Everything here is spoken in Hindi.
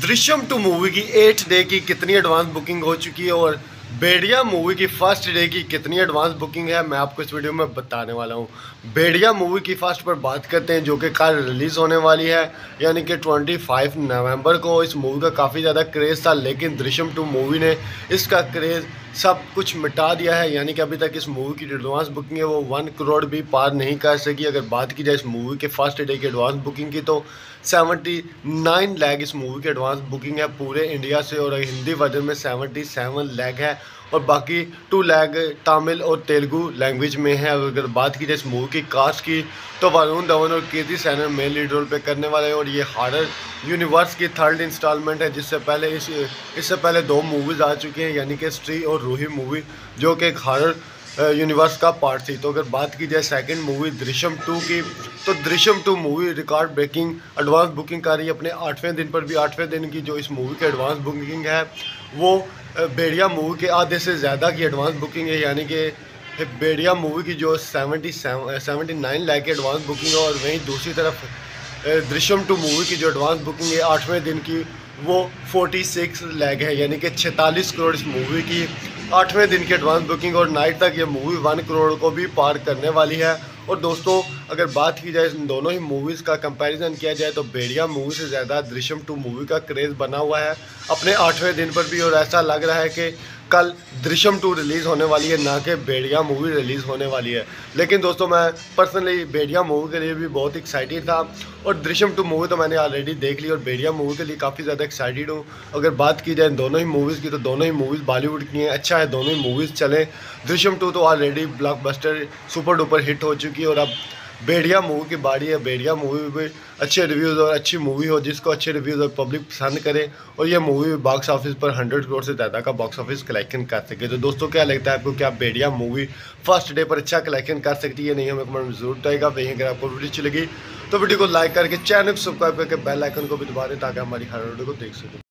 दृश्यम 2 मूवी की 8 डे की कितनी एडवांस बुकिंग हो चुकी है और भेड़िया मूवी की फर्स्ट डे की कितनी एडवांस बुकिंग है, मैं आपको इस वीडियो में बताने वाला हूँ। भेड़िया मूवी की फर्स्ट पर बात करते हैं, जो कि कल रिलीज़ होने वाली है, यानी कि 25 नवंबर को। इस मूवी का काफ़ी ज़्यादा क्रेज़ था, लेकिन दृश्यम 2 मूवी ने इसका क्रेज़ सब कुछ मिटा दिया है। यानी कि अभी तक इस मूवी की एडवांस बुकिंग है वो 1 करोड़ भी पार नहीं कर सकी। अगर बात की जाए इस मूवी के फर्स्ट डे की एडवांस बुकिंग की, तो 79 लाख इस मूवी की एडवांस बुकिंग है पूरे इंडिया से, और हिंदी वर्जन में 77 लाख है, और बाकी 2 लाख तमिल और तेलुगु लैंग्वेज में है। अगर बात की जाए इस मूवी की कास्ट की, तो वरुण धवन और Kriti Sanon main lead role पे करने वाले हैं, और ये हॉरर यूनिवर्स की थर्ड इंस्टॉलमेंट है, जिससे पहले इससे पहले 2 मूवीज़ आ चुकी हैं, यानी कि स्त्री और रूही मूवी, जो कि एक हॉरर यूनिवर्स का पार्ट थी। तो अगर बात की जाए सेकंड मूवी दृश्यम 2 की, तो Drishyam 2 movie record breaking advance booking कर रही है अपने 8वें दिन पर भी। 8वें दिन की जो इस मूवी की एडवांस बुकिंग है वो भेड़िया मूवी के आधे से ज़्यादा की एडवांस बुकिंग है, यानी कि भेड़िया मूवी की जो 79 लाख की एडवांस बुकिंग है, और वहीं दूसरी तरफ दृश्यम 2 मूवी की जो एडवांस बुकिंग है 8वें दिन की वो 46 लाख है, यानी कि 46 करोड़ इस मूवी की 8वें दिन की एडवांस बुकिंग, और नाइट तक ये मूवी 1 करोड़ को भी पार करने वाली है। और दोस्तों, अगर बात की जाए इन दोनों ही मूवीज़ का कंपैरिजन किया जाए, तो भेड़िया मूवी से ज़्यादा दृश्यम 2 मूवी का क्रेज़ बना हुआ है अपने 8वें दिन पर भी, और ऐसा लग रहा है कि कल दृश्यम 2 रिलीज़ होने वाली है, ना कि भेड़िया मूवी रिलीज़ होने वाली है। लेकिन दोस्तों, मैं पर्सनली भेड़िया मूवी के लिए भी बहुत एक्साइटेड था, और दृश्यम 2 मूवी तो मैंने ऑलरेडी देख ली, और भेड़िया मूवी के लिए काफ़ी ज़्यादा एक्साइटेड हूँ। अगर बात की जाए दोनों ही मूवीज़ की, तो दोनों ही मूवीज़ बॉलीवुड की हैं, अच्छा है दोनों ही मूवीज़ चलें। दृश्यम 2 तो already blockbuster super duper hit हो चुकी है, और अब भेड़िया मूवी की बारी है। भेड़िया मूवी भी अच्छे रिव्यूज़ और अच्छी मूवी हो, जिसको अच्छे रिव्यूज़ और पब्लिक पसंद करे, और ये मूवी बॉक्स ऑफिस पर 100 करोड़ से ज़्यादा का बॉक्स ऑफिस कलेक्शन कर सके। तो दोस्तों, क्या लगता है आपको, क्या भेड़िया मूवी फर्स्ट डे पर अच्छा कलेक्शन कर सकती है? नहीं, हमें कमेंट में जरूर बताइएगा। वहीं अगर आपको वीडियो अच्छी लगी तो वीडियो को लाइक करके चैनल को सब्सक्राइब करके बेल आइकन को भी दबा दें, ताकि हमारी हर वीडियो को देख सकें।